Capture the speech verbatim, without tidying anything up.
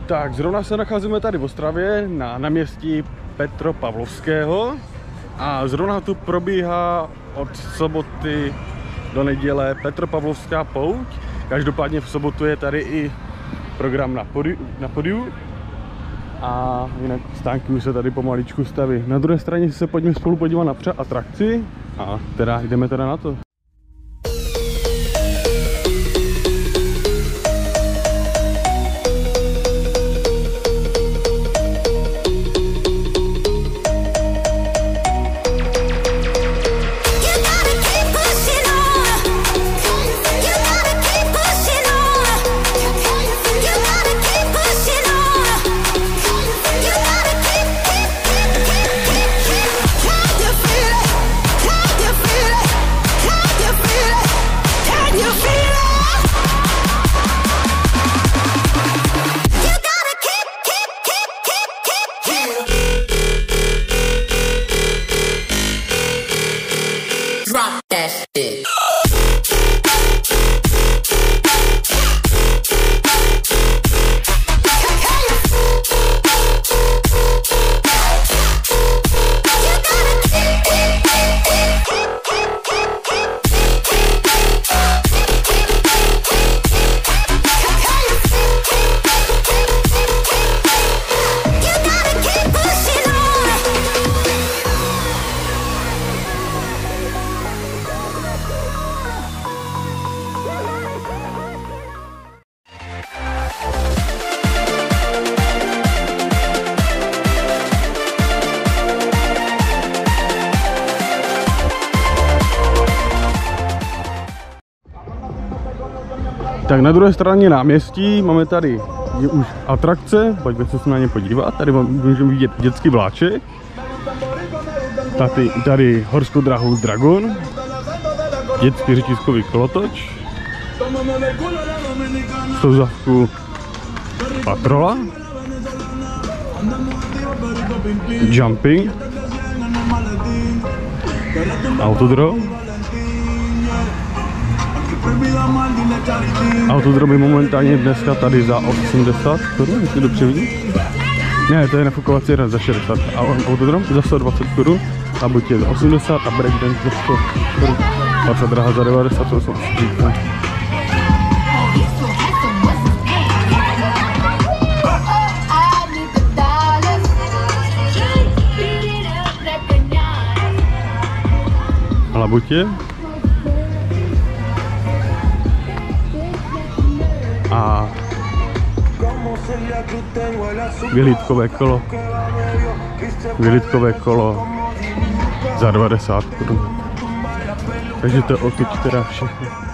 Tak, zrovna se nacházíme tady v Ostravě na náměstí Petropavlovského a zrovna tu probíhá od soboty do neděle Petropavlovská pouť. Každopádně v sobotu je tady i program na podiu, na podiu. A jinak stánky už se tady pomaličku staví. Na druhé straně se pojďme spolu podívat na atrakci a teda jdeme teda na to. Tak na druhé straně náměstí máme tady je už atrakce, pojďme se na ně podívat. Tady můžeme vidět dětský vláček. Tady, tady horskou dráhu Dragon, dětský řetiskový kolotoč, stouzavku Patrola, jumping, autodrom. Autodrom je momentálně dneska tady za osmdesát korun, jestli dobře vidím. Ne, to je nafukovací jeden za šedesát. A autodrom za sto dvacet korun, a buď je za osmdesát a breakdance za sto korun. Paca draha za devadesát, to jsou stříkne. Labutě. A vyhlídkové kolo, vyhlídkové kolo za devadesát korun. Takže to je odtud teda všechno.